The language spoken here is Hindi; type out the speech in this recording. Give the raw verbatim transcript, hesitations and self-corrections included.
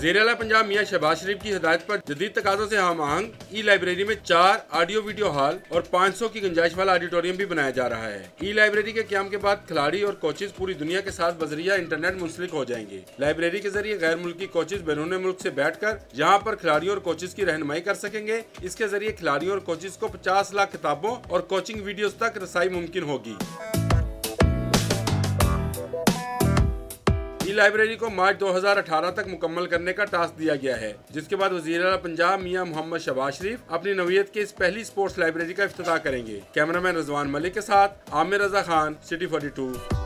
वज़ीर आला पंजाब मियां शहबाज शरीफ की हिदायत पर जदीद तकाज़ों से हम आहंग ई लाइब्रेरी में चार ऑडियो वीडियो हॉल और पाँच सौ की गुंजाइश वाला ऑडिटोरियम भी बनाया जा रहा है। ई लाइब्रेरी के क़याम के बाद खिलाड़ी और कोचेज पूरी दुनिया के साथ बजरिया इंटरनेट मुंसलिक हो जाएंगे। लाइब्रेरी के जरिए गैर मुल्की कोचेज बैरून मुल्क से बैठ कर यहाँ पर खिलाड़ियों और कोचेज की रहनुमाई कर सकेंगे। इसके जरिए खिलाड़ियों और कोचेज को पचास लाख किताबों और कोचिंग वीडियोज तक रसाई मुमकिन होगी। ई लाइब्रेरी को मार्च दो हज़ार अठारह तक मुकम्मल करने का टास्क दिया गया है, जिसके बाद वज़ीर आला पंजाब मियां मोहम्मद शहबाज शरीफ अपनी नवीयत के इस पहली स्पोर्ट्स लाइब्रेरी का इफ्तिताह करेंगे। कैमरामैन रिजवान मलिक के साथ Aamir Raza Khan, city forty to.